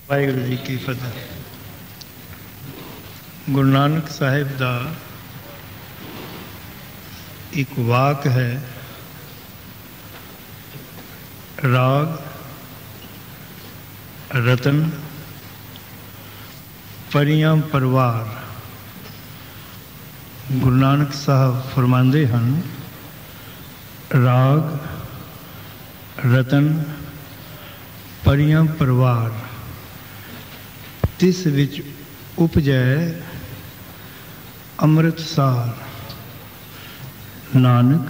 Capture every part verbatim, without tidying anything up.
ਵਾਹਿਗੁਰੂ ਜੀ ਕੀ ਫਤਿਹ। ਗੁਰੂ ਨਾਨਕ ਸਾਹਿਬ ਦਾ ਇੱਕ ਵਾਕ ਹੈ, ਰਾਗ ਰਤਨ ਪਰੀਆਂ ਪਰਵਾਰ। ਗੁਰੂ ਨਾਨਕ ਸਾਹਿਬ ਫਰਮਾਉਂਦੇ ਹਨ, ਰਾਗ ਰਤਨ ਪਰੀਆਂ ਪਰਵਾਰ, ਤਿਸ ਵਿੱਚ ਉਪਜੈ ਅੰਮ੍ਰਿਤਸਾਰ। ਨਾਨਕ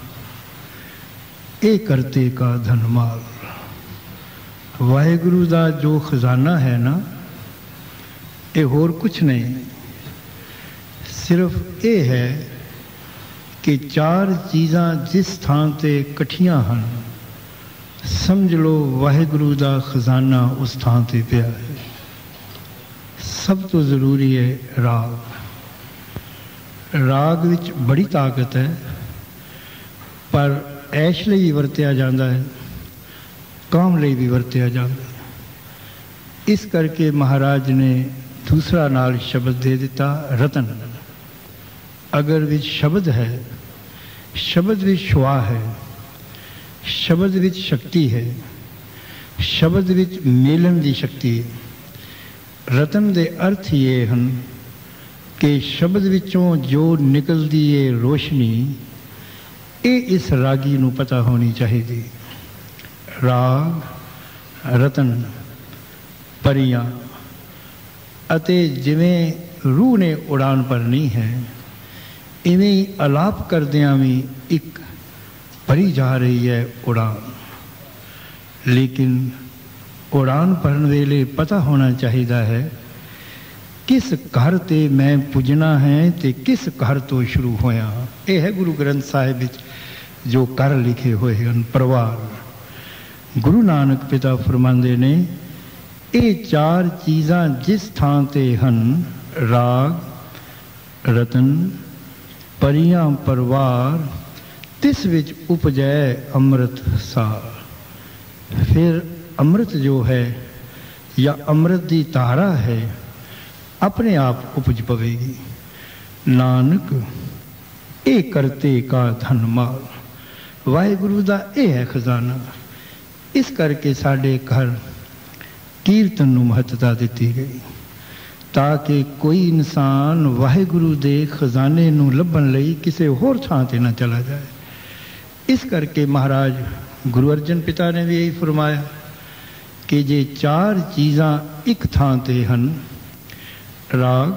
ਇਹ ਕਰਤੇ ਕਾ ਧਨਮਾਲ। ਵਾਹਿਗੁਰੂ ਦਾ ਜੋ ਖਜ਼ਾਨਾ ਹੈ ਨਾ, ਇਹ ਹੋਰ ਕੁਛ ਨਹੀਂ, ਸਿਰਫ ਇਹ ਹੈ ਕਿ ਚਾਰ ਚੀਜ਼ਾਂ ਜਿਸ ਥਾਂ ਤੇ ਇਕੱਠੀਆਂ ਹਨ, ਸਮਝ ਲਓ ਵਾਹਿਗੁਰੂ ਦਾ ਖਜ਼ਾਨਾ ਉਸ ਥਾਂ ਤੇ ਪਿਆ ਹੈ। ਸਭ ਤੋਂ ਜ਼ਰੂਰੀ ਹੈ ਰਾਗ। ਰਾਗ ਵਿੱਚ ਬੜੀ ਤਾਕਤ ਹੈ, ਪਰ ਐਸ਼ ਲਈ ਵੀ ਵਰਤਿਆ ਜਾਂਦਾ ਹੈ, ਕਾਮ ਲਈ ਵੀ ਵਰਤਿਆ ਜਾਂਦਾ ਹੈ। ਇਸ ਕਰਕੇ ਮਹਾਰਾਜ ਨੇ ਦੂਸਰਾ ਨਾਲ ਸ਼ਬਦ ਦੇ ਦਿੱਤਾ, ਰਤਨ। ਅਗਰ ਵਿੱਚ ਸ਼ਬਦ ਹੈ, ਸ਼ਬਦ ਵਿੱਚ ਸ਼ੁਆ ਹੈ, ਸ਼ਬਦ ਵਿੱਚ ਸ਼ਕਤੀ ਹੈ, ਸ਼ਬਦ ਵਿੱਚ ਮੇਲਣ ਦੀ ਸ਼ਕਤੀ ਹੈ। ਰਤਨ ਦੇ ਅਰਥ ਇਹ ਹਨ ਕਿ ਸ਼ਬਦ ਵਿੱਚੋਂ ਜੋ ਨਿਕਲਦੀ ਹੈ ਰੋਸ਼ਨੀ, ਇਹ ਇਸ ਰਾਗੀ ਨੂੰ ਪਤਾ ਹੋਣੀ ਚਾਹੀਦੀ। ਰਾਗ ਰਤਨ ਪਰੀਆਂ, ਅਤੇ ਜਿਵੇਂ ਰੂਹ ਨੇ ਉਡਾਨ ਭਰਨੀ ਹੈ, ਇਵੇਂ ਹੀ ਅਲਾਪ ਕਰਦਿਆਂ ਵੀ ਇੱਕ ਭਰੀ ਜਾ ਰਹੀ ਹੈ ਉਡਾਨ। ਲੇਕਿਨ ਉਡਾਨ ਭਰਨ ਵੇਲੇ ਪਤਾ ਹੋਣਾ ਚਾਹੀਦਾ ਹੈ ਕਿਸ ਘਰ ਤੇ ਮੈਂ ਪੁੱਜਣਾ ਹੈ ਤੇ ਕਿਸ ਘਰ ਤੋਂ ਸ਼ੁਰੂ ਹੋਇਆ। ਇਹ ਹੈ ਗੁਰੂ ਗ੍ਰੰਥ ਸਾਹਿਬ ਵਿੱਚ ਜੋ ਘਰ ਲਿਖੇ ਹੋਏ ਹਨ, ਪਰਿਵਾਰ। ਗੁਰੂ ਨਾਨਕ ਪਿਤਾ ਫਰਮਾਉਂਦੇ ਨੇ, ਇਹ ਚਾਰ ਚੀਜ਼ਾਂ ਜਿਸ ਥਾਂ ਤੇ ਹਨ, ਰਾਗ ਰਤਨ ਪਰੀਆਂ ਪਰਵਾਰ, ਤਿਸ ਵਿੱਚ ਉਪਜੈ ਅੰਮ੍ਰਿਤ ਸਾਰ। ਫਿਰ ਅੰਮ੍ਰਿਤ ਜੋ ਹੈ ਜਾਂ ਅੰਮ੍ਰਿਤ ਦੀ ਧਾਰਾ ਹੈ, ਆਪਣੇ ਆਪ ਉਪਜ ਪਵੇਗੀ। ਨਾਨਕ ਇਹ ਕਰਤੇ ਕਾ ਧਨਮਾਲ। ਵਾਹਿਗੁਰੂ ਦਾ ਇਹ ਹੈ ਖਜ਼ਾਨਾ। ਇਸ ਕਰਕੇ ਸਾਡੇ ਘਰ ਕੀਰਤਨ ਨੂੰ ਮਹੱਤਤਾ ਦਿੱਤੀ ਗਈ, ਤਾਂ ਕਿ ਕੋਈ ਇਨਸਾਨ ਵਾਹਿਗੁਰੂ ਦੇ ਖਜ਼ਾਨੇ ਨੂੰ ਲੱਭਣ ਲਈ ਕਿਸੇ ਹੋਰ ਥਾਂ ਤੇ ਨਾ ਚਲਾ ਜਾਏ। ਇਸ ਕਰਕੇ ਮਹਾਰਾਜ ਗੁਰੂ ਅਰਜਨ ਪਿਤਾ ਨੇ ਵੀ ਇਹੀ ਫਰਮਾਇਆ ਕਿ ਜੇ ਚਾਰ ਚੀਜ਼ਾਂ ਇੱਕ ਥਾਂ ਤੇ ਹਨ, ਰਾਗ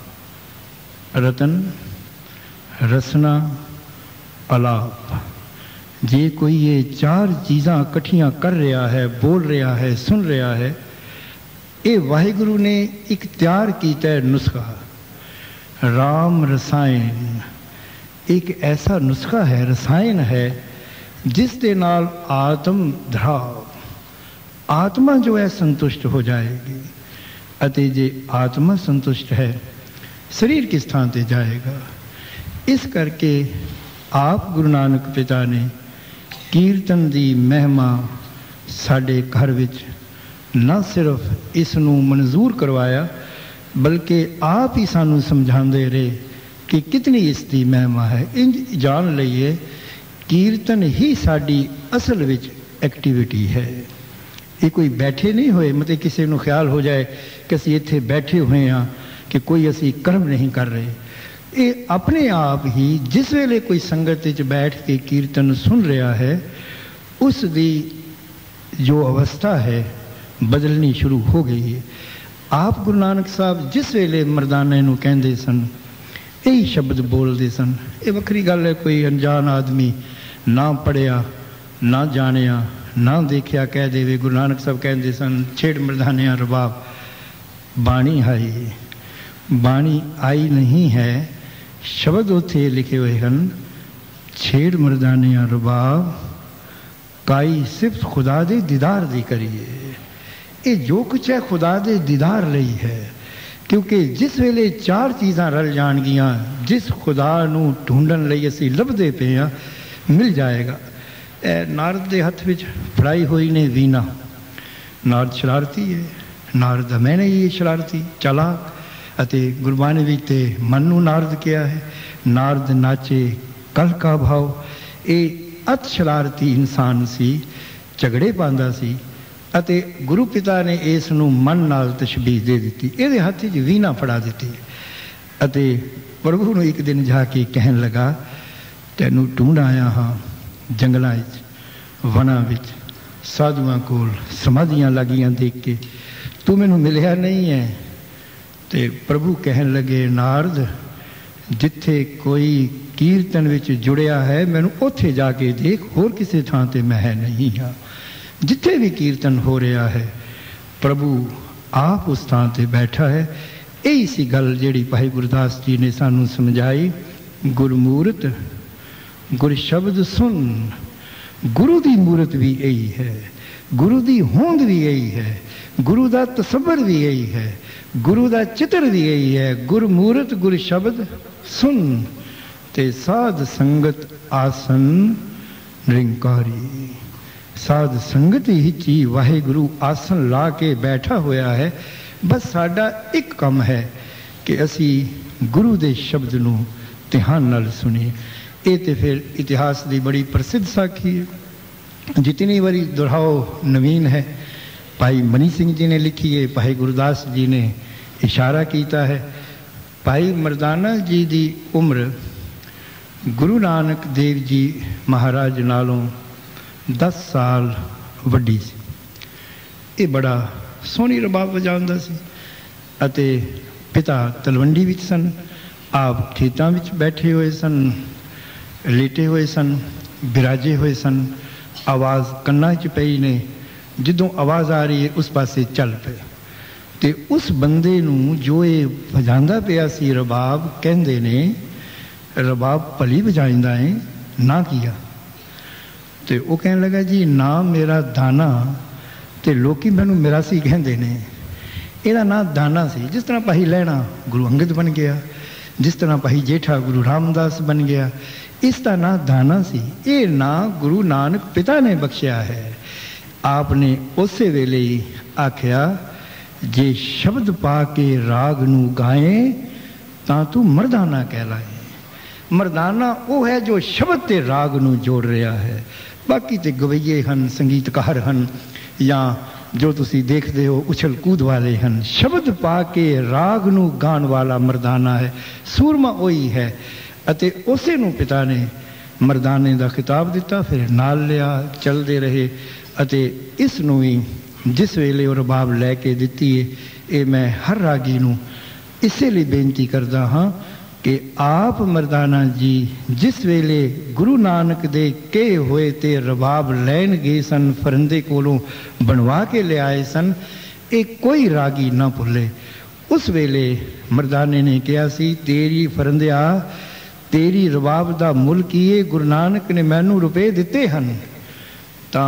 ਰਤਨ ਰਸਨਾ ਅਲਾਪ, ਜੇ ਕੋਈ ਇਹ ਚਾਰ ਚੀਜ਼ਾਂ ਇਕੱਠੀਆਂ ਕਰ ਰਿਹਾ ਹੈ, ਬੋਲ ਰਿਹਾ ਹੈ, ਸੁਣ ਰਿਹਾ ਹੈ, ਇਹ ਵਾਹਿਗੁਰੂ ਨੇ ਇੱਕ ਤਿਆਰ ਕੀਤਾ ਨੁਸਖਾ। ਰਾਮ ਰਸਾਇਣ ਇੱਕ ਐਸਾ ਨੁਸਖਾ ਹੈ, ਰਸਾਇਣ ਹੈ, ਜਿਸ ਦੇ ਨਾਲ ਆਤਮ ਧਰਾਵ, ਆਤਮਾ ਜੋ ਹੈ ਸੰਤੁਸ਼ਟ ਹੋ ਜਾਏਗੀ। ਅਤੇ ਜੇ ਆਤਮਾ ਸੰਤੁਸ਼ਟ ਹੈ, ਸਰੀਰ ਕਿਸ ਥਾਂ ਤੇ ਜਾਏਗਾ। ਇਸ ਕਰਕੇ ਆਪ ਗੁਰੂ ਨਾਨਕ ਪਿਤਾ ਨੇ ਕੀਰਤਨ ਦੀ ਮਹਿਮਾ ਸਾਡੇ ਘਰ ਵਿੱਚ ਨਾ ਸਿਰਫ ਇਸ ਨੂੰ ਮਨਜ਼ੂਰ ਕਰਵਾਇਆ, ਬਲਕਿ ਆਪ ਹੀ ਸਾਨੂੰ ਸਮਝਾਉਂਦੇ ਰਹੇ ਕਿ ਕਿਤਨੀ ਇਸ ਦੀ ਮਹਿਮਾ ਹੈ। ਇੰਝ ਜਾਣ ਲਈਏ ਕੀਰਤਨ ਹੀ ਸਾਡੀ ਅਸਲ ਵਿੱਚ ਐਕਟੀਵਿਟੀ ਹੈ। ਇਹ ਕੋਈ ਬੈਠੇ ਨਹੀਂ ਹੋਏ, ਮਤਲਬ ਕਿਸੇ ਨੂੰ ਖਿਆਲ ਹੋ ਜਾਏ ਕਿ ਅਸੀਂ ਇੱਥੇ ਬੈਠੇ ਹੋਏ ਹਾਂ, ਕਿ ਕੋਈ ਅਸੀਂ ਕਰਮ ਨਹੀਂ ਕਰ ਰਹੇ। ਇਹ ਆਪਣੇ ਆਪ ਹੀ ਜਿਸ ਵੇਲੇ ਕੋਈ ਸੰਗਤ ਵਿੱਚ ਬੈਠ ਕੇ ਕੀਰਤਨ ਸੁਣ ਰਿਹਾ ਹੈ, ਉਸ ਦੀ ਜੋ ਅਵਸਥਾ ਹੈ ਬਦਲਣੀ ਸ਼ੁਰੂ ਹੋ ਗਈ ਹੈ। ਆਪ ਗੁਰੂ ਨਾਨਕ ਸਾਹਿਬ ਜਿਸ ਵੇਲੇ ਮਰਦਾਨੇ ਨੂੰ ਕਹਿੰਦੇ ਸਨ, ਇਹੀ ਸ਼ਬਦ ਬੋਲਦੇ ਸਨ। ਇਹ ਵੱਖਰੀ ਗੱਲ ਹੈ, ਕੋਈ ਅਣਜਾਣ ਆਦਮੀ ਨਾ ਪੜ੍ਹਿਆ, ਨਾ ਜਾਣਿਆ, ਨਾ ਦੇਖਿਆ ਕਹਿ ਦੇਵੇ। ਗੁਰੂ ਨਾਨਕ ਸਾਹਿਬ ਕਹਿੰਦੇ ਸਨ, ਛੇੜ ਮਰਦਾਨਿਆਂ ਰਬਾਬ ਬਾਣੀ ਆਈ। ਬਾਣੀ ਆਈ ਨਹੀਂ ਹੈ, ਸ਼ਬਦ ਉੱਥੇ ਲਿਖੇ ਹੋਏ ਹਨ, ਛੇੜ ਮਰਦਾਨਿਆਂ ਰਬਾਬ ਕਾਈ ਸਿਫਤ ਖੁਦਾ ਦੇ ਦੀਦਾਰ ਦੀ ਕਰੀਏ। ਇਹ ਜੋ ਕੁਛ ਹੈ ਖੁਦਾ ਦੇ ਦੀਦਾਰ ਲਈ ਹੈ, ਕਿਉਂਕਿ ਜਿਸ ਵੇਲੇ ਚਾਰ ਚੀਜ਼ਾਂ ਰਲ ਜਾਣਗੀਆਂ, ਜਿਸ ਖੁਦਾ ਨੂੰ ਢੂੰਡਣ ਲਈ ਅਸੀਂ ਲੱਭਦੇ ਪਏ ਹਾਂ, ਮਿਲ ਜਾਏਗਾ। ਨਾਰਦ ਦੇ ਹੱਥ ਵਿੱਚ ਫੜਾਈ ਹੋਈ ਨੇ ਵੀਣਾ। ਨਾਰਦ ਸ਼ਰਾਰਤੀ ਹੈ, नारद मैंने ये शरारती चालाक अते गुरबाणी विच ते मन नूं नारद किया है। नारद नाचे कल का भाव। ये अत शरारती इंसान सी, झगड़े पांदा सी अते गुरु पिता ने इस नूं मन नाल तशबीह दे दित्ती। इहदे हत्थ च वीणा फड़ा दित्ती अते प्रभु नूं एक दिन जाके कहन लगा, तैनूं ढूंढ आया हाँ जंगलां विच, वनां विच, साधुआं कोल समाधियां लागियां देख के, तू मैनूं मिलिया नहीं है। ते प्रभु कहन लगे, नारद जिथे कोई कीर्तन विच जुड़िया है मैनूं उत्थे जाके देख, होर किसी थां ते मैं नहीं हाँ। जिथे भी कीर्तन हो रहा है प्रभु आप उस थां ते बैठा है। यही सी गल जिहड़ी भाई गुरदास जी ने सानू समझाई, गुरमूरत गुर शब्द सुन। गुरु दी मूरत भी यही है, गुरु दी होंद भी यही है, गुरु दा तसव्वुर भी यही है, गुरु दा चित्र भी यही है। गुरमूरत गुर शब्द सुन ते साध संगत आसन निरंकारी। साध संगत ही ची वाहिगुरु आसन ला के बैठा होया है। बस साडा एक काम है कि असी गुरु दे शब्द नूं ध्यान नाल सुनीए। ये तो फिर इतिहास की बड़ी प्रसिद्ध साखी है, जितनी बारी दोहराओ नवीन है। भाई मनी सिंह जी ने लिखी है, भाई गुरदास जी ने इशारा किया है। भाई मरदाना जी की उम्र गुरु नानक देव जी महाराज नालों दस साल वड्डी सी। ये बड़ा सोहनी रबाब वजांदा सी अते पिता तलवंडी विच सन, आप खेतों में बैठे हुए सन, लेटे हुए सन, बिराजे हुए सन। आवाज़ कन्ना च पई ने, जिदों आवाज़ आ रही है उस पासे चल पे। ते उस बंदे नूं जो ये वजांदा पिया सी रबाब, कहंदे ने रबाब भली वजाइंदा है ना किया। ते वो कहन लगा जी ना मेरा दाना, ते लोकी मैनू मिरासी कहंदे ने। इहदा ना दाना सी। जिस तरह भाई लैना गुरु अंगद बन गया, जिस तरह भाई जेठा गुरु रामदास बन गया, इसका ना दाना सी। ये ना गुरु नानक पिता ने बख्शिया है। आपने उस वेले ही आख्या, जे शब्द पा के राग नू गाए तां तू मरदाना कहलाए। मरदाना वो है जो शब्द ते राग नू जोड़ रहा है। बाकी तो गवैये हन, संगीतकार हन, या जो तुसी देखते हो उछल कूद वाले हन। शब्द पा के राग नू गान वाला मरदाना है, सूरमा वही है। अते उसे नू पिता ने मरदाने का खिताब दिता, फिर नाल लिया, चलते रहे। अते इस नू ही जिस वेले वो रबाब लैके दिती है, ये मैं हर रागी नू इसे लिए बेनती करता हाँ कि आप मरदाना जी जिस वेले गुरु नानक दे के होए ते रबाब लैन गए सन, फरंदे कोलों बनवा के ले आए सन, एक कोई रागी ना भुले। उस वेले मरदाने ने कहा सी, तेरी फरंदिया तेरी रबाब दा मुल कीए, गुरु नानक ने मैनू रुपए दिते हन। तां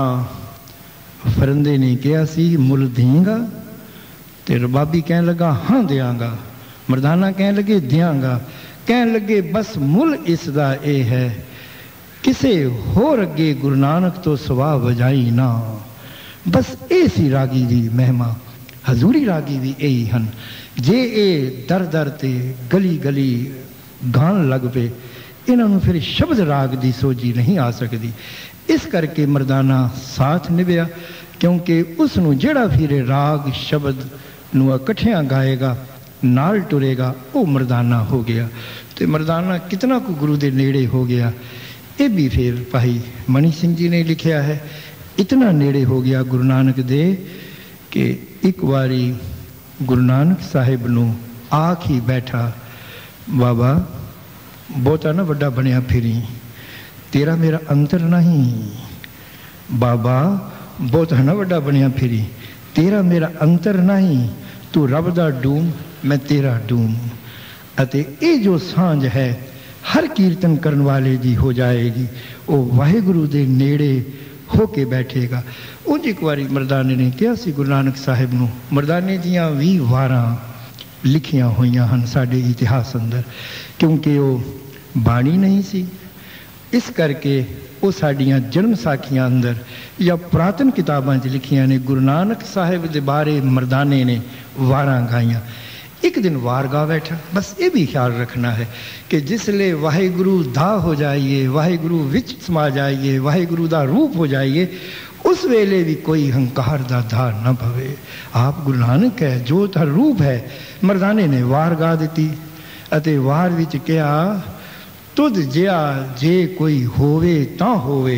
फरंदे ने कहा सी, मुल देंगा? ते रबाबी कह लगा हाँ देंगा। मरदाना कह लगे देंगा। कह लगे बस मुल इसदा ए है, किसे होर अगे गुरु नानक तो सवा वजाई ना। बस ए सी रागी दी महिमा। हजूरी रागी भी यही हन। जे ए दर दर ते गली गली गान लग पे, इन्होंने फिर शब्द राग की सोझी नहीं आ सकती। इस करके मरदाना साथ निभया, क्योंकि उसनों जेड़ा फिर राग शब्द नूं इकट्ठिया गाएगा, नाल टुरेगा, वो मरदाना हो गया। तो मरदाना कितना को गुरु के नेड़े हो गया। ये भी फिर भाई मनी सिंह जी ने लिखा है, इतना नेड़े हो गया गुरु नानक दे कि एक बारी गुरु नानक साहिब नूं आख ही बैठा, बाबा बहुता ना बड़ा बनया फिरी, तेरा मेरा अंतर नहीं। बाबा बहुता ना बड़ा बनया फिरी, तेरा मेरा अंतर नहीं। तू रब दा डूम, मैं तेरा डूम। अते ये जो सांझ है हर कीर्तन करने वाले की हो जाएगी। वो वाहिगुरु दे नेड़े हो के बैठेगा। उंज एक बारी मरदाने ने कहा सी गुरु नानक साहिब नूं, मरदाने दियां भी वारां लिखियां हुई हैं साडे इतिहास अंदर, क्योंकि वो बाणी नहीं सी। इस करके वो साड़ियाँ जन्म साखियाँ अंदर या पुरातन किताबां च लिखियां ने। गुरु नानक साहिब के बारे मरदाने ने वारां गाइयां। एक दिन वार गा बैठा। बस ये भी ख्याल रखना है कि जिसले वाहिगुरु दा हो जाइए, वाहिगुरु विच समा जाइए, वाहिगुरु दा रूप हो जाइए, उस वेले भी कोई हंकार दा धा न पवे। आप गुरु नानक है, जो था रूप है। मरदाने ने वार गा दी अते वार विच कहा, तुद जिया जे कोई होवे तां होवे,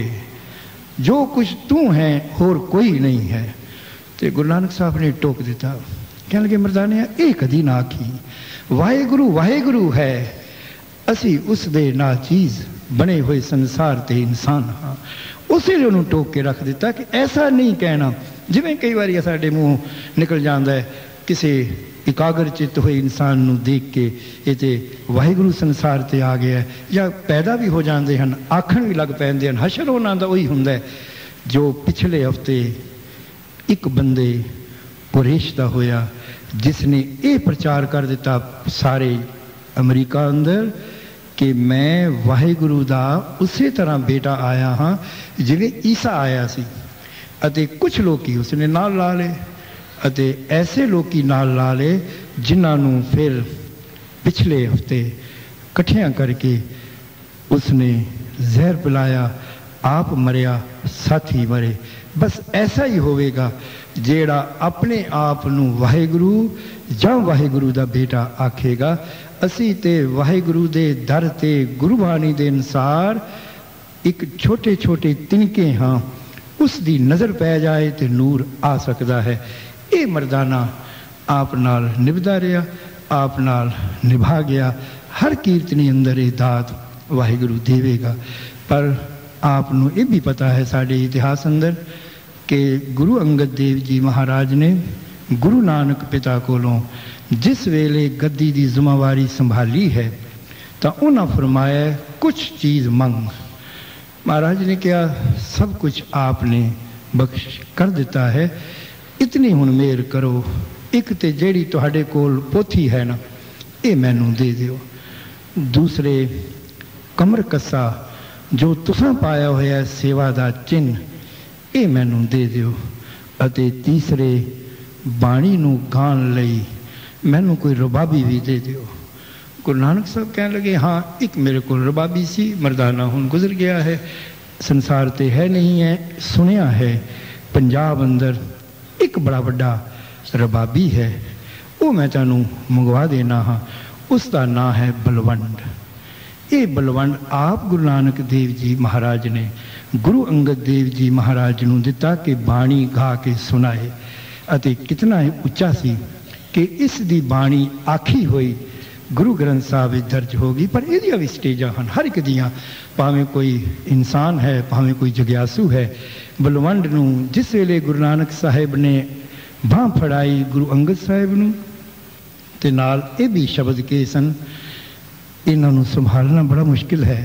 जो कुछ तू है होर कोई नहीं है। तो गुरु नानक साहब ने टोक दिता। कहने लगे मरदाने ये कदी ना आखी, वाहेगुरु वाहेगुरु है, असी उस दे ना चीज़ बने हुए संसार ते इंसान हाँ। उसे उन्होंने टोक के रख दिता कि ऐसा नहीं कहना। जिमें कई बार साडे मूँह निकल जाता है किसी इकागर चित्त हुए इंसान नूं देख के ये तो वाहिगुरु संसार ते आ गया है, या पैदा भी हो जाते हैं, आखण भी लग पैंदे हैं। हशर उन्हां दा उही हुंदा है जो पिछले हफ्ते एक बंदे कुरैश दा होया जिसने ये प्रचार कर दिता सारे अमरीका अंदर कि मैं वाहिगुरु दा उसी तरह बेटा आया हाँ जिवें ईसा आया सी। अते कुछ लोग उसने नाल ला ले अते ऐसे लोग नाल ला ले जिन्होंने फिर पिछले हफ्ते कट्ठियां करके उसने जहर पिलाया, आप मरिया साथी मरे। बस ऐसा ही होवेगा जेड़ा अपने आप नूं वाहिगुरु जां वाहिगुरु दा बेटा आखेगा। असी ते वाहिगुरु दे दर ते गुरुबाणी दे अनुसार एक छोटे छोटे तिनके हाँ, उस दी नज़र पै जाए तो नूर आ सकता है। ये मरदाना आप नाल निभदा रहा, आप नाल निभा गया। हर कीर्तनी अंदर ये दात वाहिगुरु देवेगा। पर आपनों ये भी पता है साढ़े इतिहास अंदर कि गुरु अंगद देव जी महाराज ने गुरु नानक पिता कोलों जिस वेले गद्दी की जिम्मेवारी संभाली है तो उन्हें फरमाया कुछ चीज़ मंग। महाराज ने कहा सब कुछ आपने बख्श कर दिता है, इतनी हुण मेहर करो, एक तो जेड़ी तुहाडे कोल पोथी है ना ये मैनू दे दियो, दूसरे कमर कसा जो तुसां पाया होया सेवा दा चिन्ह ये मैनू दे दियो, अते तीसरे बाणी नू गान लई मैनू कोई रबाबी भी दे दियो। गुरु नानक साहब कहने लगे हाँ एक मेरे को रबाबी सी, मरदाना हुण गुजर गया है, संसार ते है नहीं है। सुनिया है पंजाब अंदर एक बड़ा बड़ा रबाबी है, वो मैं तेनू मंगवा देना हाँ, उसका नाम है बलवंड। ये बलवंड आप गुरु नानक देव जी महाराज ने गुरु अंगद देव जी महाराज नू दिता कि बाणी गा के सुनाए। अते कितना उच्चा सी कि इस दी बाणी आखी हुई गुरु ग्रंथ साहब दर्ज होगी। पर ये भी स्टेजा हैं हर एक दियाँ, भावें कोई इंसान है भावें कोई जग्यासू है। बलवंड नू जिस वेले गुरु नानक साहिब ने बांह फड़ाई गुरु अंगद साहिब नू ते नाल ये भी शब्द के सन, इन्हों संभालना बड़ा मुश्किल है,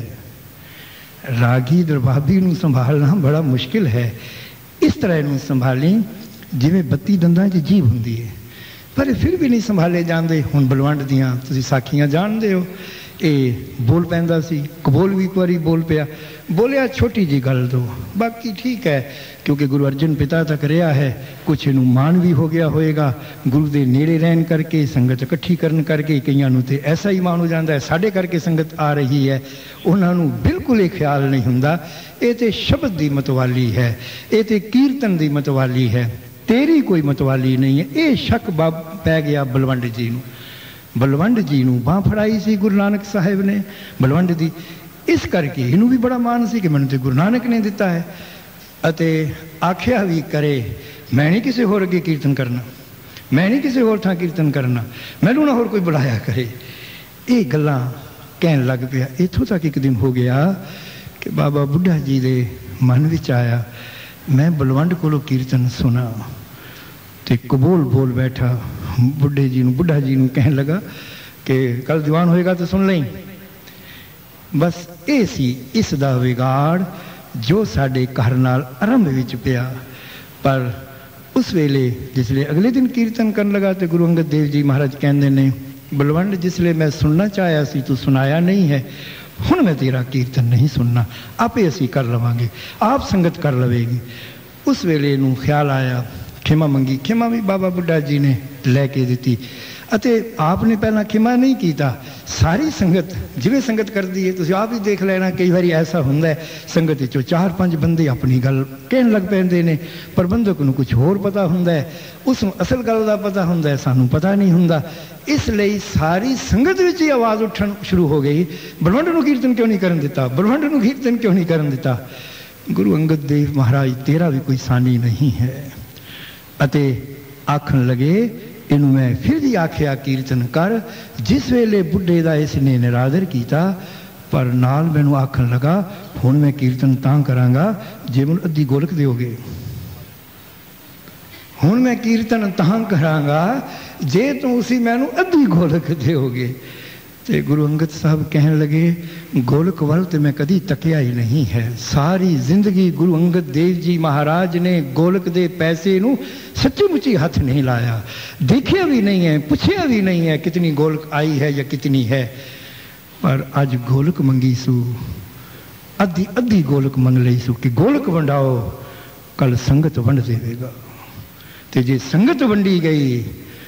रागी दरबाबी नू संभालना बड़ा मुश्किल है। इस तरह इन्हू संभालें जिमें बत्ती दंदां च जीभ हुंदी है, पर फिर भी नहीं संभाले जाते। हुण बलवंड दियाँ तुसीं साखियां जानते हो, ये बोल पैंदा सी, कबोल भी एक बारी बोल पिया, बोलिया छोटी जी गल दो, बाकी ठीक है क्योंकि गुरु अर्जन पिता तक रहा है, कुछ इनू मान भी हो गया होएगा गुरु के नेड़े रहन करके, संगत इकट्ठी करन करके। कईयां नू ते ऐसा ही मान हो जाता है साढ़े करके संगत आ रही है, उन्होंने बिल्कुल ही ख्याल नहीं हुंदा। ये तो शब्द की मतवाली है, ये तो कीर्तन की मतवाली है, तेरी कोई मतवाली नहीं है। ये शक बाब पै गया बलवंड जी नू। बलवंड जी नू बांह फड़ाई सी गुरु नानक साहिब ने बलवंड दी, इस करके इनू भी बड़ा मान सी कि मैनू तो गुरु नानक ने दिता है। अते आख्या भी करे मैं नहीं किसी होर अगे कीर्तन करना, मैं नहीं किसी होर थां कीर्तन करना, मैनू ना होर कोई बुलाया करे। ये गल्लां कहन लग पिया। इत्थों तक एक दिन हो गया कि बाबा बुढ़ा जी दे मन विच आया मैं बलवंड कोलों कीर्तन सुना, तो कबूल बोल बैठा। बुढ़े जी नू बुढ़ा जी नू कहन लगा कि कल दीवान होएगा तो सुन लें। बस ये सी इस दा विगाड़ जो साडे घर नाल आरंभ विच पिया। पर उस वेले जिसले अगले दिन कीर्तन करन लगा तो गुरु अंगद देव जी महाराज कहंदे ने बलवंड जिसले मैं सुनना चाहया सी तू सुनाया नहीं है, हुण मैं तेरा कीर्तन नहीं सुनना, आपे असी कर लवांगे, आप संगत कर लवेगी। उस वेले नूं ख्याल आया, खिमा मंगी। खिमा भी बाबा बुढ़ा जी ने लैके दिती अते आपने पहला खिमा नहीं कीता। सारी संगत जिवें संगत करदी है, तुसीं आप ही देख लेना, कई बारी ऐसा हुंदा है संगत विचों चार पांच बंदे अपनी गल कहण लग पैंदे ने, प्रबंधक नूं कुछ होर पता हुंदा है, उस असल गल दा पता हुंदा है, सानूं पता नहीं हुंदा। इसलिए सारी संगत विच ही आवाज़ उठण शुरू हो गई, बलवंड नूं कीर्तन क्यों नहीं करन दिता, बलवंड नूं कीर्तन क्यों नहीं करन दिता। गुरु अंगद देव महाराज तेरा भी कोई सानी नहीं है। अते आखन लगे, इनू मैं फिर भी आख्या कीर्तन कर। जिस वेले बुढ़े का इसने निरादर किया, पर नाल मैनू आखन लगा, हुण मैं कीर्तन तां करांगा जे मैनू अद्धी गोलक दोगे, हुण मैं कीर्तन तां करांगा जे तुसीं मैनू अद्धी गोलक दोगे। तो गुरु अंगद साहब कहन लगे, गोलक वल तो मैं कदी तकिया ही नहीं है। सारी जिंदगी गुरु अंगद देव जी महाराज ने गोलक दे पैसे नू सच्ची मुच्ची हथ नहीं लाया, देखिया भी नहीं है, पूछया भी नहीं है कितनी गोलक आई है या कितनी है। पर अज गोलक मंगी सू, अद्धी अद्धी गोलक मंग लई सू कि गोलक वंडाओ, कल संगत वंड देवेगा। तो जे संगत वंडी गई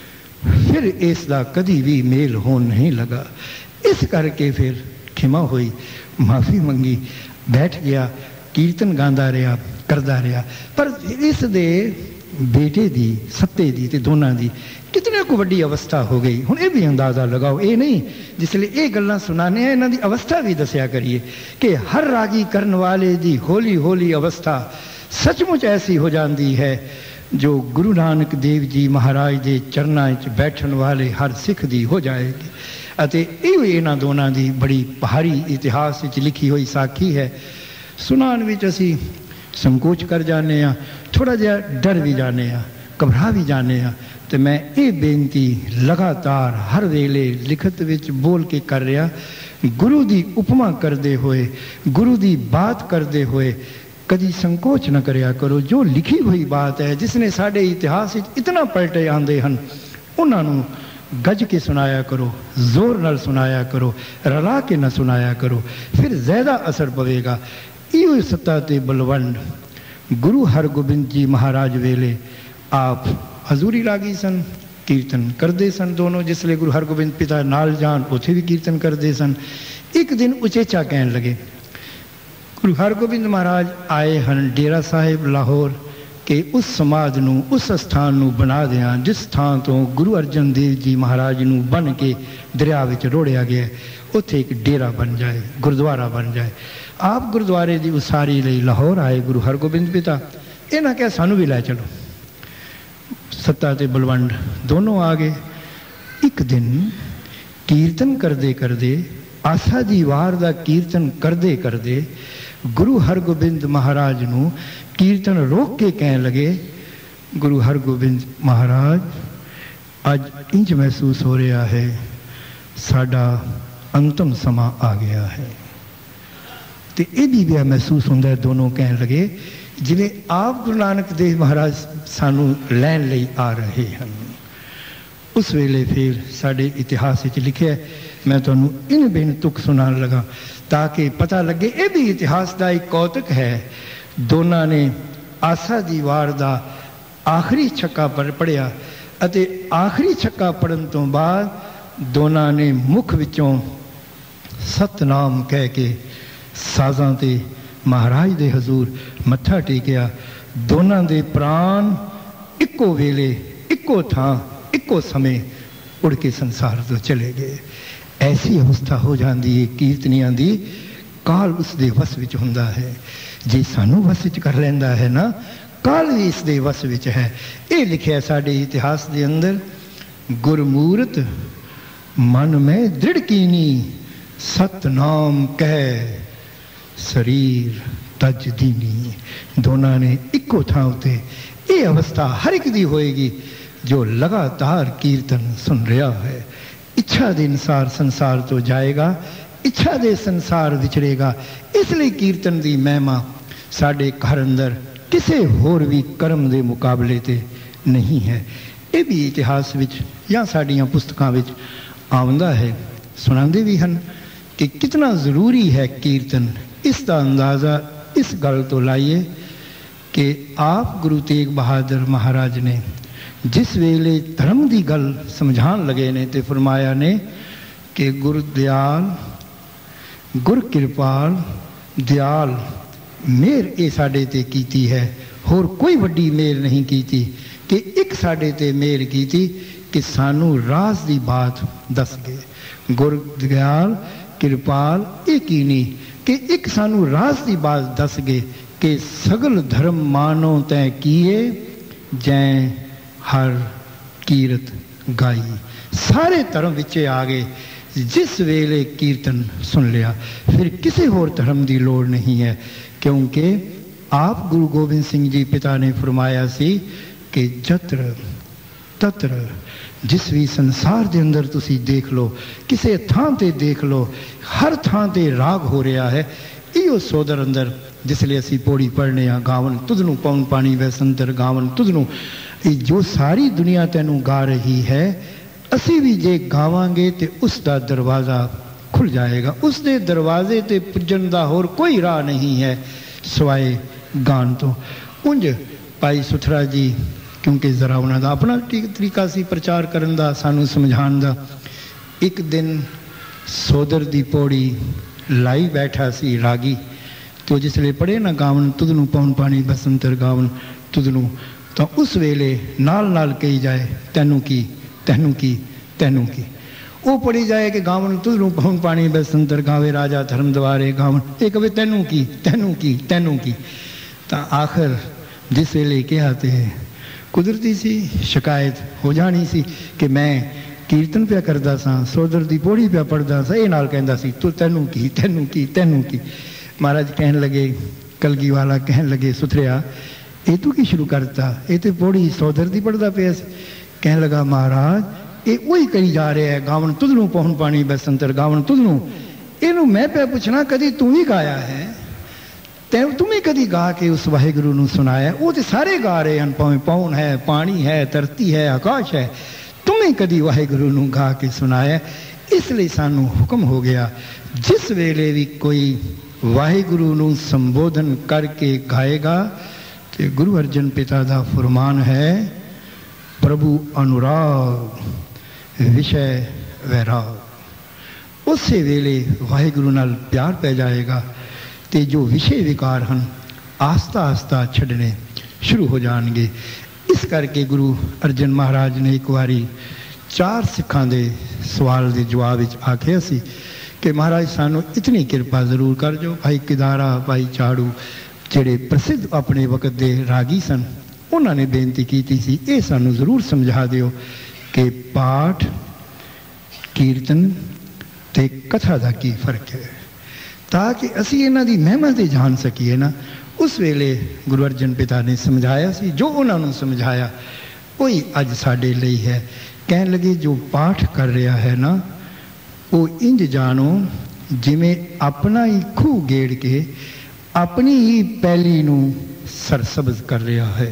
फिर इसका कभी भी मेल होन नहीं लगा। इस करके फिर खिमा हुई, माफ़ी मंगी, बैठ गया, कीर्तन गांदा रहा, करदा रहा। पर इस दे बेटे दी, सत्ते दी ते दोनों दी कितने को वड्डी अवस्था हो गई। हुण ये भी अंदाज़ा लगाओ, ये नहीं जिसले ये गल्लां सुनाने इन्हां दी अवस्था भी दसिया करिए कि हर रागी करन वाले दी होली होली अवस्था सचमुच ऐसी हो जाती है जो गुरु नानक देव जी महाराज के चरणों च बैठन वाले हर सिख दी हो जाएगी। अते इहो इन्हां दोनां दी बड़ी भारी इतिहास विच लिखी हुई साखी है। सुनान विच असी संकोच कर जाने आ, थोड़ा जिहा डर भी जाने आ, घबरा भी जाने आ। तो मैं ये बेनती लगातार हर वेले लिखत विच बोल के कर रहा, गुरु की उपमा करते हुए, गुरु की बात करते हुए कभी संकोच न करया करो। जो लिखी हुई बात है, जिसने साढ़े इतिहास इतना पलटे आंदे हैं, उन्होंने गज के सुनाया करो, जोर नाल सुनाया करो, रला के न सुनाया करो, फिर ज़्यादा असर पवेगा। इहो सत्ता ते बलवंड गुरु हरगोबिंद जी महाराज वेले आप हजूरी रागी सन, कीर्तन करते सन दोनों। जिसले गुरु हरगोबिंद पिता नाल जान उथे भी कीर्तन करते सन। एक दिन उचेचा कहन लगे, गुरु हरगोबिंद महाराज आए हैं डेरा साहिब लाहौर के उस समाज नू, उस स्थान नू बना दिया जिस स्थान तो गुरु अर्जन देव जी महाराज नू बन के दरिया विच रोड़िया गया, उत्थे एक डेरा बन जाए, गुरुद्वारा बन जाए। आप गुरुद्वारे की उसारी लई लाहौर आए गुरु हरगोबिंद पिता। इन्हां कहा सानू भी लै चलो। सत्ता ते बलवंड दोनों आ गए। एक दिन कीर्तन करते करते, आसा दी वार दा कीर्तन करते करते गुरु हरगोबिंद महाराज नू कीर्तन रोक के कहन लगे, गुरु हरगोबिंद महाराज अज इंज महसूस हो रहा है साडा अंतम समा आ गया है। तो ये भी भी महसूस होंदा है। दोनों कहन लगे जिवें आप गुरु नानक देव महाराज सानू लैन लई आ रहे हैं। उस वेले फिर साढ़े इतिहास लिखे है, मैं तुहानू इन बिन तुक सुनान लगा ताकि पता लगे। ये भी इतिहास का एक कौतक है। दोनों ने आसा दी वार दा आखिरी छक्का पढ़ पढ़िया, अते आखिरी छक्का पढ़न तो बाद दोनों ने मुख विचों सतनाम कह के साजां ते महाराज दे हजूर मत्था टेकिया। दोनों दे प्राण इक्को वेले, इक्को थां, इक्को समय उड़ के संसार तो चले गए। ऐसी अवस्था हो जाती है कीर्तनियां दी, काल उस दे वस विच हुंदा है। जे सानू वस विच कर लैंदा है ना, काल भी इस दे वस विच है। ये लिखिया साडे इतिहास दे अंदर, गुरमूरत मन में दृढ़ कीनी, सतनाम कह शरीर तज दीनी। दोनों ने इक्को थां उते ये अवस्था हर एक दी होएगी जो लगातार कीर्तन सुन रहा है। इच्छा के अनुसार संसार तो जाएगा, इच्छा के संसार विचरेगा। इसलिए कीर्तन की महिमा साढ़े घर अंदर किसी होर भी कर्म के मुकाबले ते नहीं है। ये भी इतिहास विच या साड़ियां पुस्तकां विच आउंदा है, सुनांदे भी हैं कि कितना ज़रूरी है कीर्तन। इसका अंदाज़ा इस गल तो लाइए कि आप गुरु तेग बहादुर महाराज ने जिस वेले धर्म की गल समझान लगे ने तो फरमाया ने कि गुर दयाल गुर कृपाल दयाल मेहर ये साडे ते कीती है, होर कोई वड्डी मेहर नहीं कीती कि एक साडे ते मेहर कीती कि सानू राज की बात दस गए। गुर दयाल कृपाल एक ही नहीं कि एक सानू राज की बात दस गए कि सगल धर्म मानो तय किए जै हर कीरत गाई। सारे धर्म विचे आ गए जिस वेले कीर्तन सुन लिया, फिर किसी होर धर्म की लोड़ नहीं है, क्योंकि आप गुरु गोबिंद सिंह जी पिता ने फरमाया सी कि जत्र तत्र जिस भी संसार के अंदर तुसी देख लो, किसी थां ते देख लो, हर थां ते राग हो रहा है। इो सोदर अंदर जिसले असी पौड़ी पढ़ने आ गावन तुदनू पौन पानी वैसंतर गावन तुदनू, जो सारी दुनिया तेनू गा रही है, असी भी जे गावांगे तो उसका दरवाज़ा खुल जाएगा। उसके दरवाजे ते पुजन का होर कोई राह नहीं है सवाए गान तो। उंज भाई सुथरा जी क्योंकि जरा उन्होंने अपना तरीका सी प्रचार करन दा, सानू समझाण दा। एक दिन सोदर दी पौड़ी लाई बैठा सी रागी, तो जिसले पढ़े ना गावन तुदनू पौन पानी बसंतर गावन तुदनू, तो उस वेले नाल नाल कही जाए तैनू की तैनू की तैनू की। वो पढ़ी जाए कि गावन तुदनू पौन पानी बसंतर गावे राजा धर्म द्वारे गावन, ये कहे तैनू की तैनू की तैनू की। तो आखिर जिस वेले कहा तो कुदरती सी शिकायत हो जानी सी कि मैं कीर्तन पिया करदा सा, सोदर दी पौड़ी पिया पढ़दा सा, ये नाल कहंदा सी तू तैनू की तैनू की तैनू की। महाराज कहन लगे, कलगी वाला कहन लगे सुथरिया ये तू की शुरू करता, ये तो पौड़ी सोदर दी पढ़दा पिया सी। कहन लगा महाराज ये वही करी जा रहा है, गावन तुदनू पौन पानी बसंतर गावन तुदनू। इनू मैं पे पूछना कदी तू ही गाया है, तै तुम्हें कदी गा के उस वाहिगुरु नू सुनाया? वो तो सारे गा रहे हैं, भावें पौन है, पानी है, धरती है, आकाश है, तुम्हें कदी वाहिगुरु नू गा के सुनाया? इसलिए सानू हुक्म हो गया जिस वेले भी कोई वाहिगुरु नू संबोधन करके गाएगा तो गुरु अर्जन पिता का फरमान है प्रभु अनुराग विषय वैराग। उस वेले वाहिगुरु नाल प्यार पै जाएगा तो जो विषय विकार हैं आस्ता आस्ता छड़ने शुरू हो जाएंगे। इस करके गुरु अर्जन महाराज ने एक बारी चार सिखां दे सवाल के जवाब आख्या सी कि महाराज सानू इतनी कृपा जरूर कर जो। भाई किदारा भाई चाड़ू जेड़े प्रसिद्ध अपने वक्त के रागी सन, उन्होंने बेनती की सी ये सानू जरूर समझा दियो कि पाठ कीर्तन ते कथा का की फर्क है, ताकि असी इन्हां दी महिमा ते जान सकीए ना। उस वेले गुरु अर्जन पिता ने समझाया सी, जो उन्होंने समझाया वही अज साडे लई है। कहन लगे जो पाठ कर रहा है ना वो इंज जानो जिमें अपना ही खूह गेड़ के अपनी ही पैली नू सरसब्ज कर रहा है।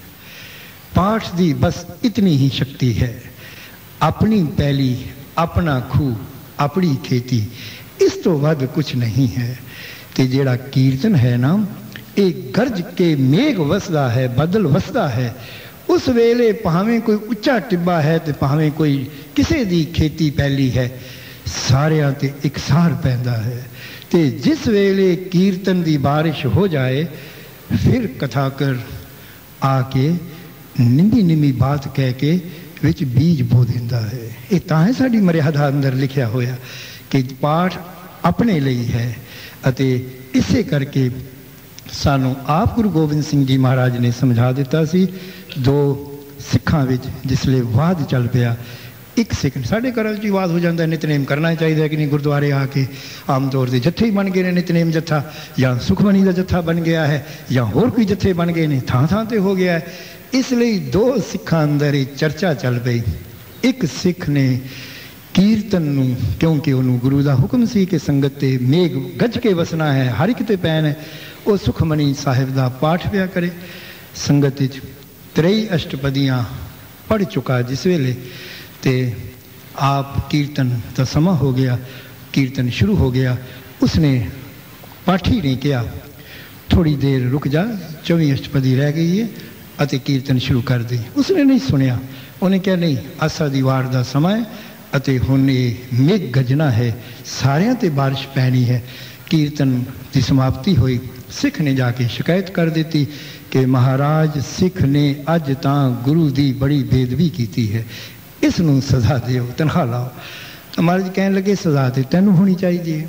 पाठ दी बस इतनी ही शक्ति है, अपनी पैली अपना खूह अपनी खेती, इस तो वध कुछ नहीं है। तो जेड़ा कीर्तन है ना एक गरज के मेघ वसदा है, बदल वसदा है। उस वेले भावें कोई उच्चा टिब्बा है तो भावें कोई किसी दी खेती पैली है, सारियां ते इकसार पैंदा है। तो जिस वेले कीर्तन की बारिश हो जाए फिर कथाकर आके निमी निमी बात कह के विच बीज बो देंदा है। ये तां साडी मर्यादा अंदर लिखिया होया कि पाठ अपने लिए है। अते इसे करके सानू आप गुरु गोबिंद सिंह जी महाराज ने समझा दिता सी। दो सिखां विच जिसले वाद चल पिया, एक सेकंड साढ़े घर च वाद हो जाता है, नितनेम करना चाहिए कि नहीं। गुरुद्वारे आके आम तौर पर जत्थे ही बन गए ने, नितनेम जत्था या सुखमनी का जत्था बन गया है या होर कोई जत्थे बन गए ने, थां थां ते हो गया है। इसलिए दो सिखां अंदर ही चर्चा चल पई। एक सिख ने कीर्तन नू, क्योंकि उन्होंने गुरु का हुक्म सी कि संगत ते मेघ गज के वसना है, हर एक ते पैन है, वो सुखमनी साहिब का पाठ पिया करे। संगत त्रेई अष्टपदियाँ पढ़ चुका जिस वेले ते आप कीर्तन का समा हो गया। कीर्तन शुरू हो गया। उसने पाठी ने कहा थोड़ी देर रुक जा, चौवीं अष्टपदी रह गई है अते कीर्तन शुरू कर दे। उसने नहीं सुनिया। उन्हें कहा नहीं, आसा दी वार दा समा है अते हुण ये मेघ गजना है, सारियां ते बारिश पैनी है। कीर्तन की समाप्ति हुई। सिख ने जाके शिकायत कर दी कि महाराज सिख ने अज तां गुरु की बड़ी बेदबी की है, इसनूं सज़ा दिओ, तनख्वाह लाओ। तो महाराज कहन लगे सज़ा तो तैनूं होनी चाहिए,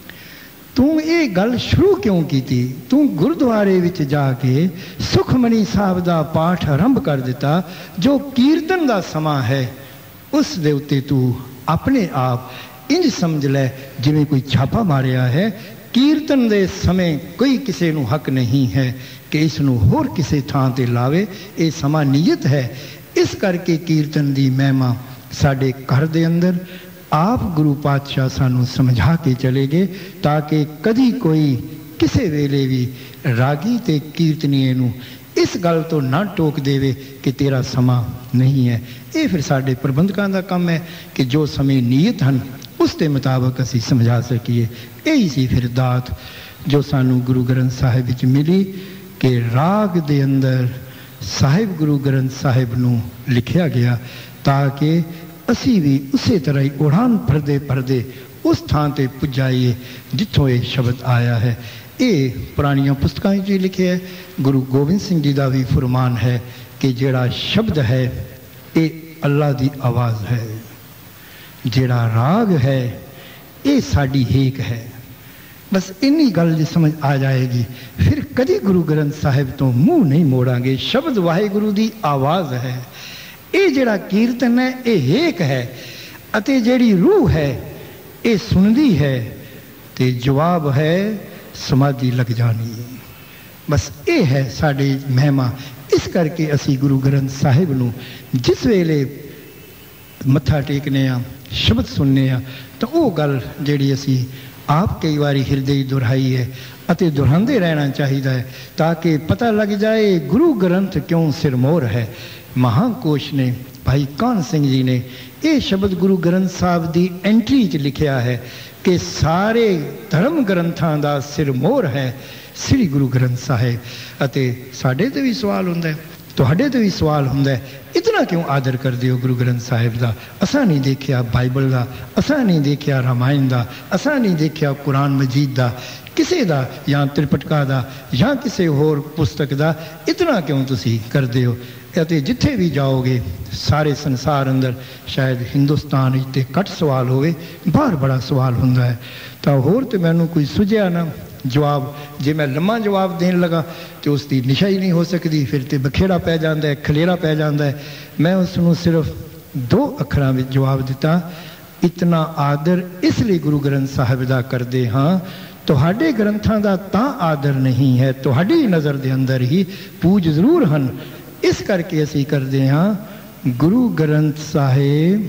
तू ये गल शुरू क्यों की? तू गुरुद्वारे विच जाके सुखमनी साहब का पाठ आरंभ कर दिता, जो कीर्तन का समा है उस दे उत्ते तू अपने आप इंज समझ लै जिवें कोई छापा मारिया है। कीर्तन के समय कोई किसी नूं हक नहीं है कि इसनूं होर किसी थां ते लावे, ये समा नियत है। इस करके कीर्तन की महिमा साडे घर दे अंदर आप गुरु पातशाह सानू समझा के चले गए, ताकि कदी कोई किसी वेले भी रागी ते कीर्तनीय नू इस गल तो ना टोक देवे कि तेरा समा नहीं है। ये फिर साडे प्रबंधकों का काम है कि जो समय नियत हैं उसके मुताबिक असी समझा सकीए। यही सी फिर दात जो सानू गुरु ग्रंथ साहिब विच मिली कि राग दे अंदर साहिब गुरु ग्रंथ साहिब नू लिखिया गया, ताकि असी भी उसी तरह ही उड़ान भरदे भरदे उस थां ते पुजाइए जिथों ये शब्द आया है। ये पुरानिया पुस्तकों में लिखे है। गुरु गोबिंद सिंह जी का भी फरमान है कि जेड़ा शब्द है ये अल्लाह की आवाज़ है, जेड़ा राग है ये साड़ी हेक है। बस इन्नी गल जी समझ आ जाएगी, फिर कभी गुरु ग्रंथ साहिब तो मुँह नहीं मोड़ांगे। शब्द वाहिगुरु की आवाज़ है, ये जेड़ा कीर्तन है ये हेक है, अते जेड़ी रूह है ये सुनदी है, ते जवाब है समाधि लग जानी। बस ये है साड़ी महिमा। इस करके असी गुरु ग्रंथ साहिब नू जिस वेले मत्था टेकने आ, शब्द सुनने आ, तो वो गल जेड़ी असी आप कई बारी हृदय दुहराई है अते दुहराते रहना चाहिए है, ताकि पता लग जाए गुरु ग्रंथ क्यों सिरमौर है। महाकोश ने भाई कान सिंह जी ने ये शब्द गुरु ग्रंथ साहब की एंट्री च लिखिया है कि सारे धर्म ग्रंथों का सिरमौर है श्री गुरु ग्रंथ साहिब। अते साडे ते भी सवाल हुंदा है, तुहाडे ते भी सवाल हुंदा है, इतना क्यों आदर कर दियो गुरु ग्रंथ साहिब का? असा नहीं देखिया बाइबल का, असा नहीं देखिया रामायण का, असा नहीं देखिया कुरान मजीद का, किसी का या त्रिपटका का या किसी होर पुस्तक का, इतना क्यों तुसी कर दियो? अते जिथे भी जाओगे सारे संसार अंदर शायद हिंदुस्तान इतने घट सवाल होवे, बाहर बड़ा सवाल हुंदा है। तो होर तो मैनू कोई सुझिया ना जवाब, जे मैं लम्मा जवाब देन लगा तो उसकी निशा ही नहीं हो सकती, फिर तो बखेड़ा पै जाता है, खलेरा पै जाता है। मैं उसनों सिर्फ दो अखरां विच जवाब दिता, इतना आदर इसलिए गुरु ग्रंथ साहिब का करते हाँ, तुहाडे ग्रंथां का तां आदर नहीं है, तुहाडी नज़र के अंदर ही पूज जरूर हैं, इस करके असी करते हाँ गुरु ग्रंथ साहिब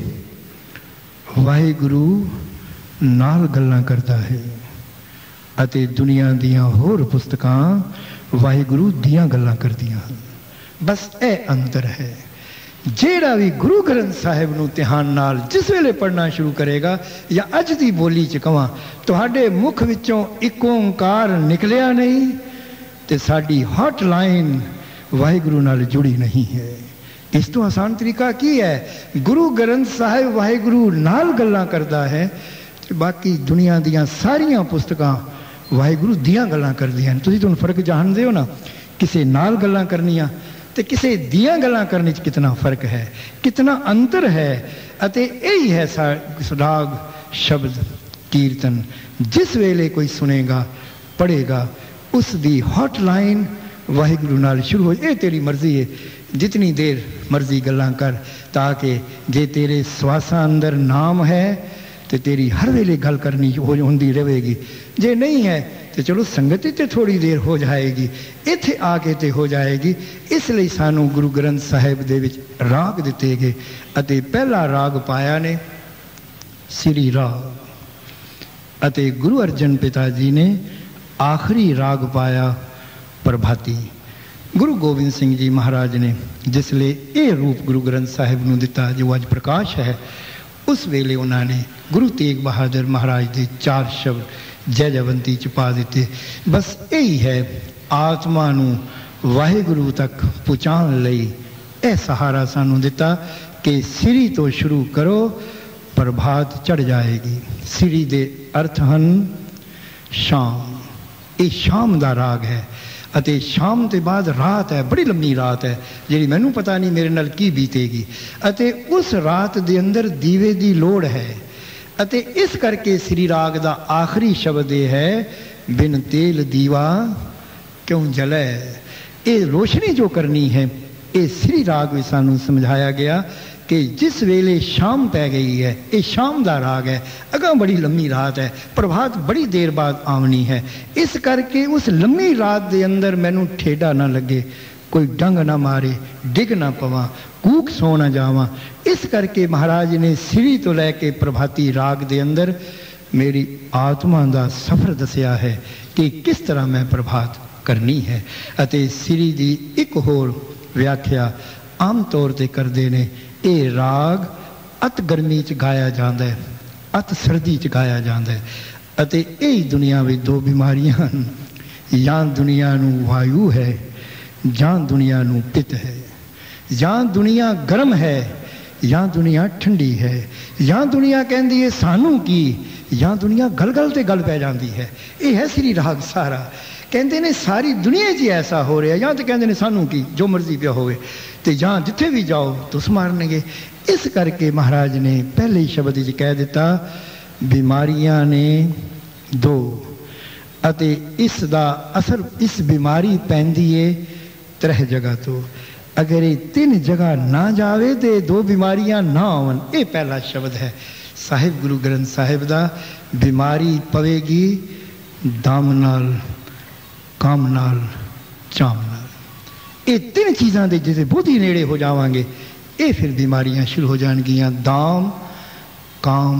वाहिगुरु नाल गल्लां करता है अते दुनिया दियां होर पुस्तकां वाहिगुरु दियां गल्लां करदियां हैं। बस ए अंतर है। जेड़ा भी गुरु ग्रंथ साहिब नूं ध्यान नाल जिस वेले पढ़ना शुरू करेगा, या अज दी बोली च कहां तुहाडे मुख विचों एक ओंकार निकलिया नहीं ते साडी हॉट लाइन वाहिगुरु नाल जुड़ी नहीं है। इस तो आसान तरीका की है? गुरु ग्रंथ साहिब वाहिगुरु नाल गल्लां करदा है, बाकी दुनिया दियां सारियां पुस्तकां वाहिगुरु दियां गल्लां करदियां हैं। तुसीं तुहानूं फर्क जाणदे हो ना, किसे नाल गल्लां करनियां ते किसे दियां गल्लां करने च कितना फर्क है, कितना अंतर है। अते यही है राग शब्द कीर्तन। जिस वेले कोई सुनेगा पढ़ेगा उसकी हॉट लाइन वाहिगुरु नाल शुरू हो। ये तेरी मर्जी है, जितनी देर मर्जी गल्लां कर, ताकि जे तेरे श्वासा अंदर नाम है तो तेरी हर वेले गल करनी होंदी रहेगी। जे नहीं है तो चलो संगत ही तो थोड़ी देर हो जाएगी, इत्थे आके तो हो जाएगी। इसलिए सानू गुरु ग्रंथ साहिब दे विच राग दिते गए अते पहला राग पाया ने श्री राग, अते गुरु अर्जन पिता जी ने आखिरी राग पाया प्रभाती। गुरु गोबिंद सिंह जी महाराज ने जिसले ये रूप गुरु ग्रंथ साहिब नूं दिता जो अज प्रकाश है, उस वेले उन्होंने गुरु तेग बहादुर महाराज के चार शब्द जय जयवंती च पा दिते। बस यही है आत्मा नू वाहिगुरु तक पहुँचाने लई यह सहारा सानू दिता कि सिरी तो शुरू करो प्रभात चढ़ जाएगी। सिरी दे अर्थ हन शाम, ये शाम का राग है अते शाम के बाद रात है, बड़ी लंबी रात है जी, मैनू पता नहीं मेरे नाल की बीतेगी। अते उस रात दे अंदर दीवे की लोड़ है अते इस करके श्री राग का आखिरी शब्द ये है बिन तेल दीवा क्यों जले। ये रोशनी जो करनी है ये श्री राग में सानू समझाया गया कि जिस वेले शाम पै गई है, ये शाम का राग है, अगा बड़ी लंबी रात है, प्रभात बड़ी देर बाद आवनी है। इस करके उस लंबी रात के अंदर मैनू ठेडा ना लगे, कोई डंग ना मारे, डिग ना पवा, कूक सो ना जावा। इस करके महाराज ने सिरी तो लैके प्रभाती राग के अंदर मेरी आत्मा का सफ़र दसिया है कि किस तरह मैं प्रभात करनी है। अते सिरी की एक होर व्याख्या आम तौर पर करते ने, ये राग अत गर्मी च गाया जाता है, अत सर्दी च गाया जाता है। अते यही दुनिया में दो बीमारियां, या दुनिया नू वायु है या दुनिया नू पित्त है, या दुनिया गर्म है या दुनिया ठंडी है, या दुनिया कहती है सानू की, या दुनिया गल गल ते गल पै जाती है। ये है श्री राग सारा। कहते ने सारी दुनिया जी ऐसा हो रहा है, या तो कहते ने सानू की जो मर्जी पिया होवे ते जहाँ जिथे भी जाओ तुस मारनगे। इस करके महाराज ने पहले ही शब्द च कह दिता बीमारियां ने दो अते इस दा असर, इस बीमारी पैंदी है त्रै जगह तो, अगर ये तीन जगह ना जावे तो दो बीमारियां ना आवन। ये पहला शब्द है साहिब गुरु ग्रंथ साहिब दा। बीमारी पवेगी दम नाल, काम नाल, चाम नाल। ये तीन चीज़ों के जिसे बहुत ही नेड़े हो जावांगे ये फिर बीमारियां शुरू हो जाएगियां। दाम, काम,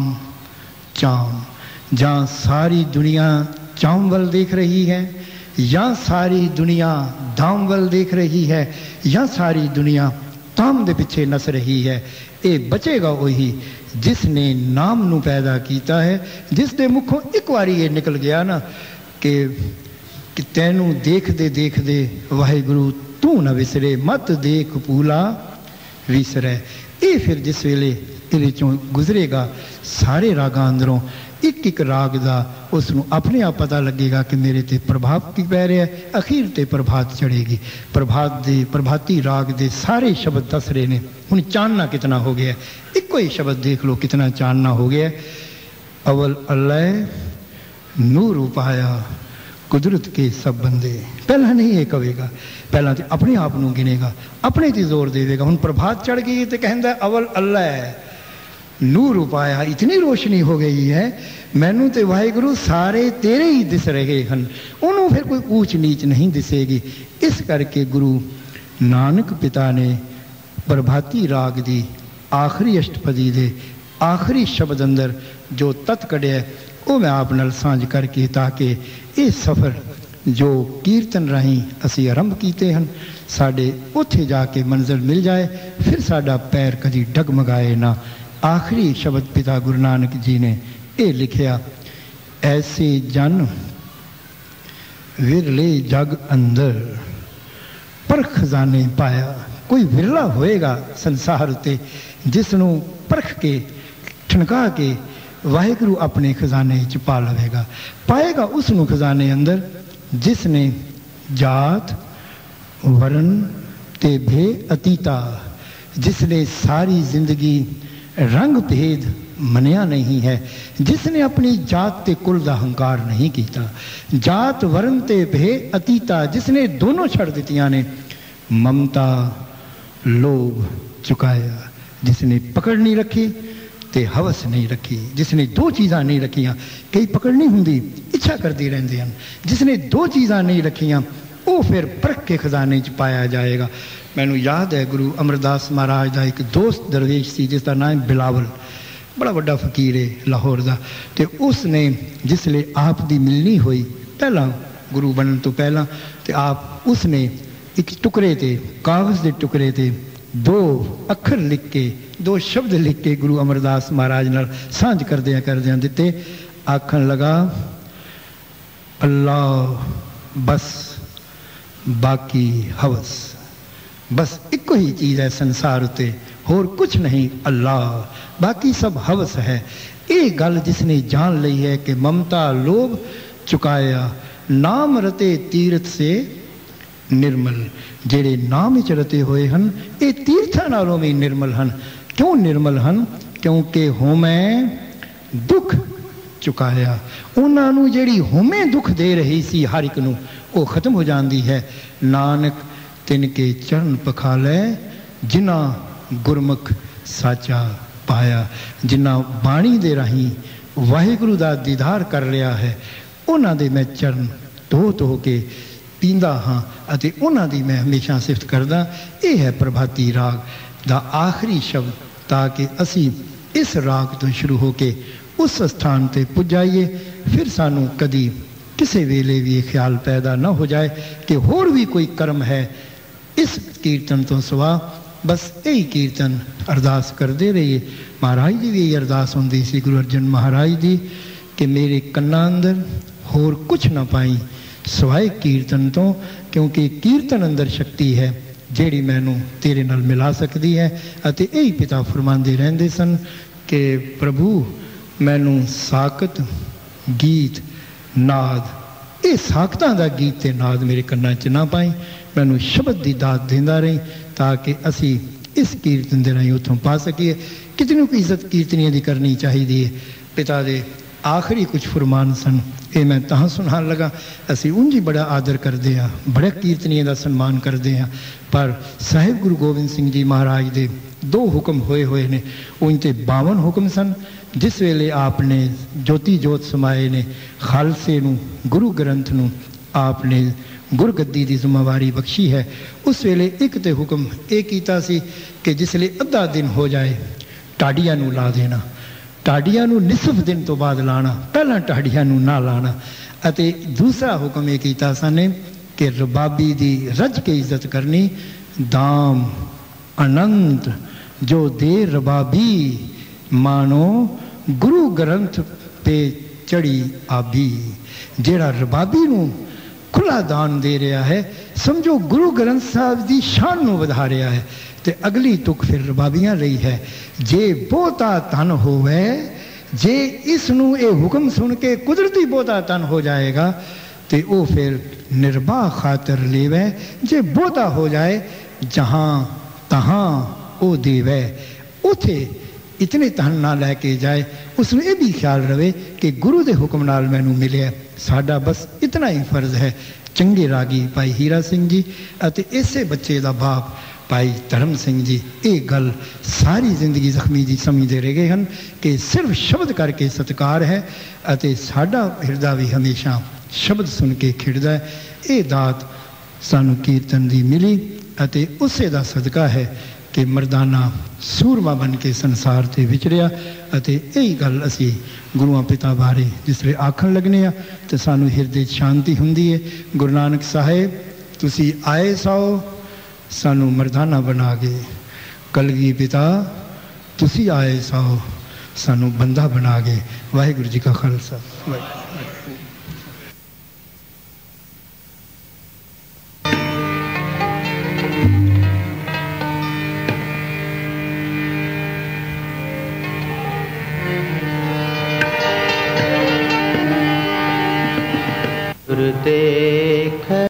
चाम। जहाँ सारी दुनिया चाम वल देख रही है, या सारी दुनिया दाम वल देख रही है, या सारी दुनिया ताम दे पिछे नस रही है। ये बचेगा वही जिसने नाम नू पैदा किया है, जिसके मुखों एक बारी ये निकल गया ना कि कि तैनू देखदे देखदे वाहिगुरु तू न विसरे, मत देख पूला विसरै। ये फिर जिस वेले ये चों गुजरेगा सारे रागां अंदरों एक एक राग का उसनू अपने आप पता लगेगा कि मेरे ते प्रभाव की पै रहा है। अखीर ते प्रभात चढ़ेगी। प्रभात दे प्रभाती राग दे सारे शब्द दस रहे ने। हुण चानना कितना हो गया, इको ही शब्द देख लो कितना चानना हो गया। अवल अल्लाह नूर उपाया कुदरत के सब बंदे। पहला नहीं ये कहेगा, पहला तो अपने आप नू गिनेगा, अपने ते जोर देगा। हुण प्रभात चढ़ गई तो कहता अवल अल्लाह नूर उपाया, इतनी रोशनी हो गई है मैनू तो वाहिगुरु सारे तेरे ही दिस रहे हैं, उन्होंने फिर कोई ऊंच नीच नहीं दिसेगी। इस करके गुरु नानक पिता ने प्रभाती राग दी आखिरी अष्टपदी दे आखिरी शब्द अंदर जो तत् कढ़िया वो मैं आप नाल सांझ करके ताकि ये सफ़र जो कीर्तन राही असी आरंभ किए हैं साढ़े उत्थे जाके मंजिल मिल जाए, फिर साडा पैर कभी डगमगाए ना। आखिरी शब्द पिता गुरु नानक जी ने ये लिखिया, ऐसे जन विरले जग अंदर पर खजाने पाया। कोई विरला होएगा संसार उत्ते जिसनों परख के ठनका के वाहिगुरु अपने खजाने च पा लवेगा। पाएगा उसनों खजाने अंदर जिसने जात वरण ते भे अतीता, जिसने सारी जिंदगी रंग भेद मनिया नहीं है, जिसने अपनी जात ते कुल दा हंकार नहीं किया। जात वरण ते भे अतीता, जिसने दोनों छड़ दितियां ने। ममता लोभ चुकाया, जिसने पकड़ नहीं रखी ते हवस नहीं रखी। जिसने दो चीज़ां नहीं रखियां, कई पकड़ नहीं होंदी इच्छा करते रहते हैं, जिसने दो चीज़ां नहीं रखियां वो फिर परख के खजाने च पाया जाएगा। मैनू याद है गुरु अमरदास महाराज का एक दोस्त दरवेश सी जिसका नाम बिलावल, बड़ा बड़ा फकीर है लाहौर का। तो उसने जिसले आप की मिलनी हुई पहला गुरु बनने तो पहला, तो आप उसने एक टुकड़े ते कागज़ के टुकड़े ते दो अखर लिख के दो शब्द लिख के गुरु अमरदास महाराज नाल सांझ करदियां करदियां दिते। आखन लगा अल्लाह बस बाकी हवस। बस एक ही चीज़ है संसार उत्ते, होर कुछ नहीं, अल्लाह, बाकी सब हवस है। ये गल जिसने जान ली है कि ममता लोभ चुकाया, नाम रते तीर्थ से निर्मल। जेड़े नाम च रते हुए हैं ये तीर्थां नालों भी निर्मल हैं। क्यों निर्मल हैं? क्योंकि होमै दुख चुकाया। उन्होंने जेड़ी होमे दुख दे रही सी हर एक नूं, वो खत्म हो जाती है। नानक तिनके चरण पखालै, जिन्ना गुरमुख साचा पाया। जिन्ना बाणी दे राही वाहिगुरु दा दीदार कर लिया है, उन्हां दे मैं चरण धो धो के पींदा हाँ अते उन्हां दी मैं हमेशा सिफत करदा। ये है प्रभाती राग दा आखिरी शब्द, ताकि असी इस राग तो शुरू होके उस स्थान ते पुज जाइए। फिर सानू कदी किसी वेले भी ख्याल पैदा न हो जाए कि होर भी कोई कर्म है इस कीर्तन तो सिवा। बस यही कीर्तन अरदास करते रहिए। महाराज जी भी यही अरदास होंदी सी गुरु अर्जन महाराज दी कि मेरे कन्ना अंदर होर कुछ ना पाई सवाए कीर्तन तो, क्योंकि कीर्तन अंदर शक्ति है जेड़ी मैनू तेरे नाल मिला सकती है। अते यही पिता फरमाते रहंदे सन कि प्रभु मैनू साकत गीत नाद, ये साकतां दा गीत ते नाद मेरे कन्ना च ना पाई, मैनू शब्द की दात देंदा रही, ताकि असी इस कीर्तन के राही उतों पा सकीए। कितनी को इज्जत कीर्तनिया की करनी चाहिए है। पिता दे आखिरी कुछ फरमान सन, ये मैं तां सुनान लगा। असी उंज ही बड़ा आदर करते हैं, बड़े कीर्तनिया का सन्मान करते हैं, पर साहिब गुरु गोबिंद सिंह जी महाराज के दो हुक्म होए हुए ने। उन ते बावन हुक्म सन। जिस वेले आपने ज्योति जोत समाए ने खालसे नू गुरु ग्रंथ नू आपने गुरगद्दी की जिम्मेवारी बख्शी है, उस वेले एक तो हुक्म ये कीता सी कि जिसले अद्धा दिन हो जाए टाडिया नू ला देना, टाडिया नू निसफ दिन तो बाद लाना, पहला टाडिया नू ना लाना। अते दूसरा हुक्म ये कीता सने कि रबाबी दी रज के इज्जत करनी। दाम अनंत जो दे रबाबी, मानो गुरु ग्रंथ पे चढ़ी आबी। जेड़ा रबाबी नू खुला दान दे रहा है, समझो गुरु ग्रंथ साहब की शान नू वधा रहा है। तो अगली तुक फिर रबाबियां रही है, जे बहुता तन होवे, जे इसनू ये हुक्म सुन के कुदरती बहुता तन हो जाएगा तो वो फिर निर्बाह खातर लेवे। जे बहुता हो जाए जहाँ तहाँ वो देवे, उथे इतने तन ना लैके जाए। उसमें यह भी ख्याल रहे कि गुरु के हुक्म नाल मैनू मिले, साडा बस इतना ही फर्ज है। चंगे रागी भाई हीरा सिंह जी अते इसे बच्चे का बाप भाई धर्म सिंह जी ये गल सारी जिंदगी जख्मी जी समझते रह गए हैं कि सिर्फ शब्द करके सत्कार है, अते साडा हिरदा भी हमेशा शब्द सुन के खिड़दा है। ये दात सानू कीर्तन की मिली, अते उसे दा सदका है कि मरदाना सूरमा बन के संसार से विचरिया। अते यही गल असी गुरुआ पिता बारे जिसले आखन लगने आ तो सानू हिरदे शांति हुंदी है। गुरु नानक साहेब तुसी आए साओ सानू मरदाना बना गए, कलगी पिता तुसी आए साओ सानू बंदा बना गए। वाहिगुरु जी का खालसा।